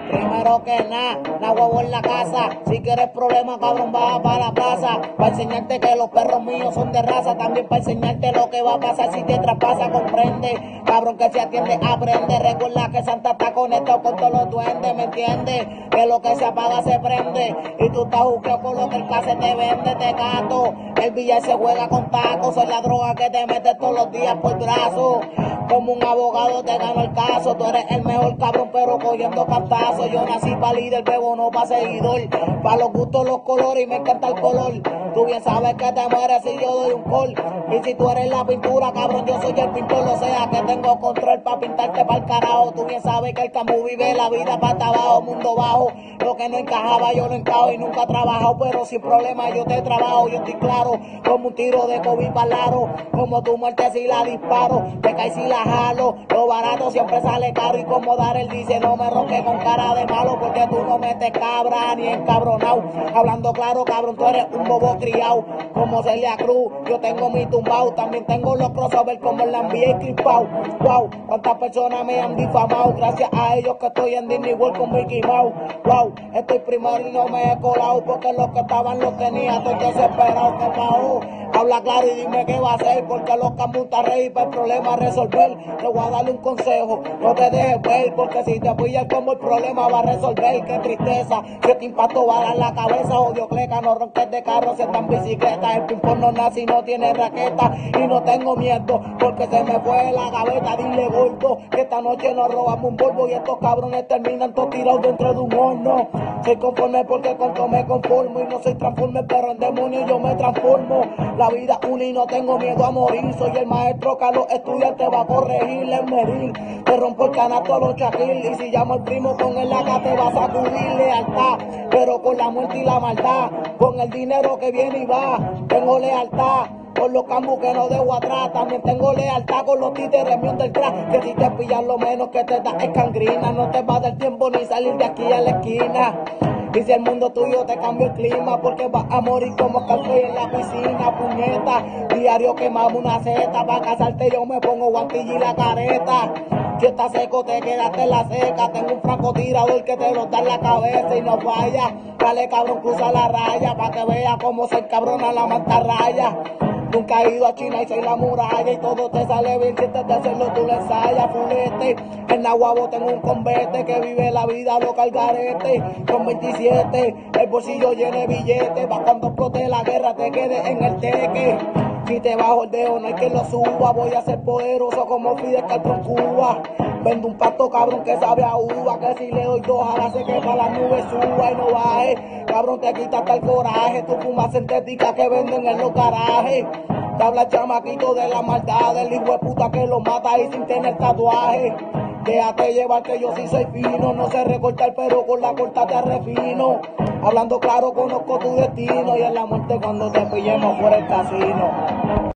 Primero que nada, la huevo en la casa. Si quieres problemas, cabrón, baja para la plaza. Para enseñarte que los perros míos son de raza. También para enseñarte lo que va a pasar si te traspasa, comprende. Cabrón que se atiende, aprende. Recuerda que Santa está conectado con todos los duendes, ¿me entiendes? Que lo que se apaga se prende. Y tú estás juzgado con lo que el clase te vende, te gato. El billar se juega con tacos. Soy la droga que te metes todos los días por brazo. Como un abogado te gano el caso. Tú eres el mejor cabrón, pero cogiendo cantazos. Yo nací para líder, bebo no para seguidor. Para los gustos, los colores y me encanta el color. Tú bien sabes que te mueres si yo doy un call. Y si tú eres la pintura, cabrón, yo soy el pintor. O sea que tengo control para pintarte para el carajo. Tú bien sabes que el campo vive la vida para abajo, mundo bajo. Lo que no encajaba yo lo encajo y nunca he trabajado. Pero sin problema yo te trabajo, yo estoy claro. Como un tiro de COVID palaro. Como tu muerte si la disparo. Te caes si la jalo. Lo barato siempre sale caro. Y como dar el dice, no me ronque con cara de malo. Porque tú no metes cabra ni encabronao. Hablando claro, cabrón, tú eres un bobo criado. Como Celia Cruz, yo tengo mi tumbao. También tengo los crossover como el NBA y Crispao. Wow, cuántas personas me han difamado. Gracias a ellos que estoy en Disney World con Mickey Mouse. Wow, estoy primero y no me he colado. Porque los que estaban los tenía todos desesperados. ¿Qué pasó? Habla claro y dime qué va a hacer. Porque los camutas reír para el problema resolver. Te voy a darle un consejo, no te dejes ver. Porque si te pillas como el problema va a resolver. Qué tristeza, que te impacto va a dar la cabeza. Odio cleca, no ronques de carro, si están bicicletas. El ping-pong no nace y no tiene raqueta. Y no tengo miedo, porque se me fue la gaveta. Dile gordo, que esta noche nos robamos un polvo. Y estos cabrones terminan todos tirados dentro de un horno. Soy conforme porque con todo me conformo. Y no soy transforme, pero en demonio yo me transformo. La vida una y no tengo miedo a morir. Soy el maestro que a los estudiantes va a corregir el medir. Te rompo el canasto a los chaquil. Y si llamo al primo con el acá te va a sacudir lealtad. Pero con la muerte y la maldad. Con el dinero que viene y va. Tengo lealtad. Con los cambus que no dejo atrás. También tengo lealtad con los títeres míos del crack. Que si te pillan lo menos que te da es cangrina. No te va a dar tiempo ni salir de aquí a la esquina. Y si el mundo tuyo te cambia el clima, porque vas a morir como café en la piscina, puñeta. Diario quemamos una seta, para casarte yo me pongo guantilla y la careta. Si estás seco te quedaste en la seca, tengo un francotirador que te lo da en la cabeza y no falla. Dale cabrón, cruza la raya, para que veas cómo se encabrona la mantarraya. Nunca he ido a China y soy la muralla y todo te sale bien si antes de hacerlo tú lo ensayas, fulete. En Nahuabo tengo un convete que vive la vida loca al garete. Con 27, el bolsillo lleno de billetes, pa' cuando explote la guerra te quedes en el teque. Si te bajo el dedo no hay que lo suba, voy a ser poderoso como Fidel Castro en Cuba. Vendo un pasto cabrón que sabe a uva, que si le doy dos ahora sé que para las nubes suba y no baje. Cabrón te quita hasta el coraje, tu fuma sintética que venden en los garajes. Te habla chamaquito de la maldad, del hijo de puta que lo mata y sin tener tatuaje. Déjate llevar que yo sí soy fino, no sé recortar pero con la corta te refino. Hablando claro conozco tu destino y en la muerte cuando te pillemos por el casino.